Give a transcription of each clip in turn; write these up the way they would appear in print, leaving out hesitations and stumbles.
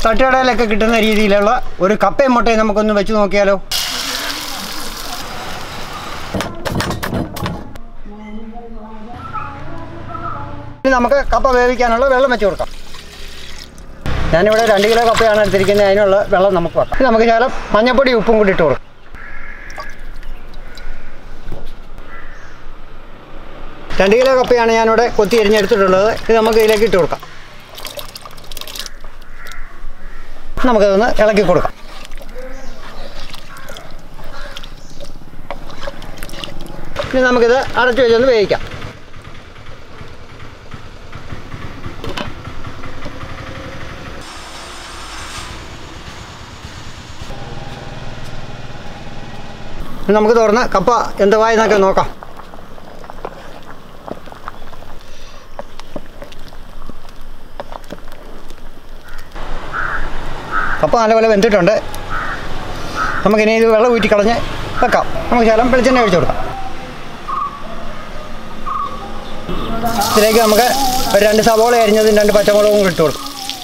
തട്ടുകടയിലൊക്കെ കിട്ടുന്ന രീതിയിലുള്ള ഒരു കപ്പയും മുട്ടയും നമുക്കൊന്ന് വെച്ച് നോക്കിയാലോ. ഇനി നമുക്ക് കപ്പ വേവിക്കാനുള്ള വെള്ളം വെച്ച് കൊടുക്കാം. ഞാനിവിടെ 2 കിലോ കപ്പയാണ് എടുത്തിരിക്കുന്നത്. അതിനുള്ള വെള്ളം നമുക്ക് വെക്കാം. നമുക്ക് ശകലം മഞ്ഞപ്പൊടി ഉപ്പും കൂടി ഇട്ട് കൊടുക്കാം. 2 കിലോ കപ്പയാണ് ഞാനിവിടെ കൊത്തി എരിഞ്ഞെടുത്തിട്ടുള്ളത്. ഇത് നമുക്ക് ഇതിലേക്ക് ഇട്ട് കൊടുക്കാം. നമുക്കതൊന്ന് ഇളക്കി കൊടുക്കാം. ഇനി നമുക്കിത് അടച്ചു വെച്ചൊന്ന് വേവിക്കാം. നമുക്ക് തുറന്ന് കപ്പ എന്തുവായെന്നൊക്കെ നോക്കാം. കപ്പ നല്ലപോലെ വെന്തിട്ടുണ്ട്. നമുക്കിനി ഇത് വെള്ളം ഊറ്റി കളഞ്ഞ് വെക്കാം. നമുക്ക് ശകലം വെളിച്ചെണ്ണ ഒഴിച്ചു കൊടുക്കാം. ഇതിലേക്ക് നമുക്ക് ഒരു 2 സവോള അരിഞ്ഞതും 2 പച്ചമുളകും കൂടി ഇട്ട് കൊടുക്കാം.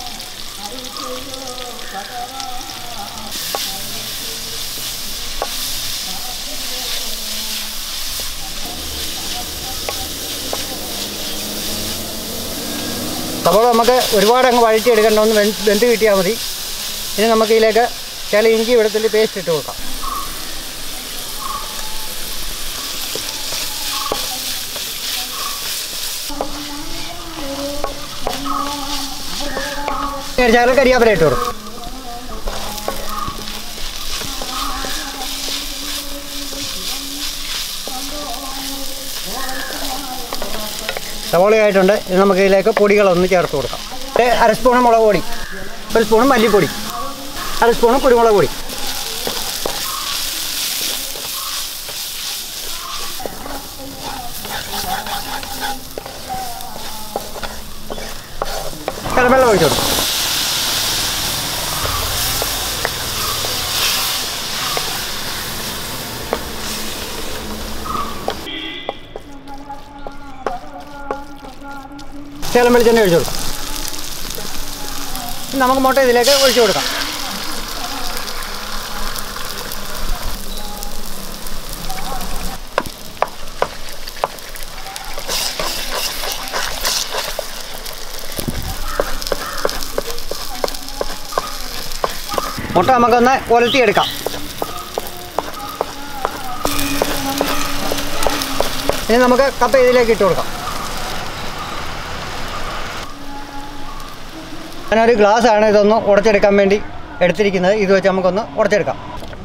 സവോള നമുക്ക് ഒരുപാട് അങ്ങ് വഴറ്റിയെടുക്കേണ്ട, ഒന്ന് വെന്ത് കിട്ടിയാൽ മതി. ഇനി നമുക്ക് ഇതിലേക്ക് ചില ഇഞ്ചി വെളുത്തുള്ളി പേസ്റ്റ് ഇട്ട് കൊടുക്കാം. ചില കരിയാപ്പില ഇട്ട് കൊടുക്കും. സവോളയായിട്ടുണ്ട്. ഇത് നമുക്ക് ഇതിലേക്ക് പൊടികളൊന്ന് ചേർത്ത് കൊടുക്കാം. 1/2 സ്പൂണ് മുളക് പൊടി, 1 സ്പൂണ് മല്ലിപ്പൊടി, 1/2 സ്പൂണ് കുരുമുളക് പൊടി. വെള്ളം ഒഴിച്ചു കൊടുക്കും. ശകലം വെളിച്ചെണ്ണ ഒഴിച്ചു കൊടുക്കാം. നമുക്ക് മുട്ട ഇതിലേക്ക് ഒഴിച്ചു കൊടുക്കാം. മുട്ട നമുക്കൊന്ന് ഉലത്തിയെടുക്കാം. ഇനി നമുക്ക് കപ്പ ഇതിലേക്ക് ഇട്ട് കൊടുക്കാം. ഞാനൊരു ഗ്ലാസ്സാണ് ഇതൊന്ന് ഉടച്ചെടുക്കാൻ വേണ്ടി എടുത്തിരിക്കുന്നത്. ഇത് വെച്ച് നമുക്കൊന്ന് ഉടച്ചെടുക്കാം.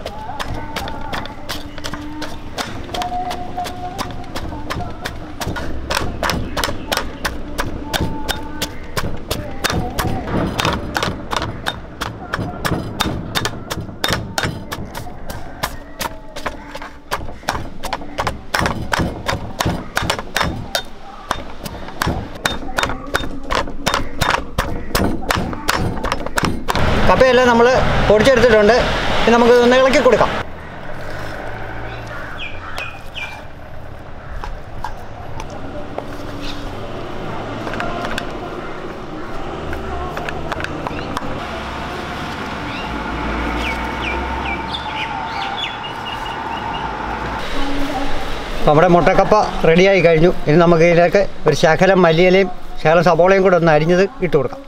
കപ്പയെല്ലാം നമ്മൾ പൊടിച്ചെടുത്തിട്ടുണ്ട്. ഇനി നമുക്ക് ഒന്ന് ഇളക്കി കൊടുക്കാം. നമ്മുടെ മുട്ടക്കപ്പ റെഡിയായി കഴിഞ്ഞു. ഇനി നമുക്ക് ഇതിലേക്ക് ഒരു ശകലം മല്ലിയിലയും ശകലം സവോളയും കൂടെ ഒന്ന് അരിഞ്ഞത് ഇട്ട് കൊടുക്കാം.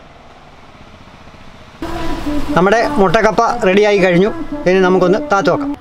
നമ്മുടെ മുട്ടക്കപ്പ റെഡിയായി കഴിഞ്ഞു. ഇനി നമുക്കൊന്ന് താത്തു വെക്കാം.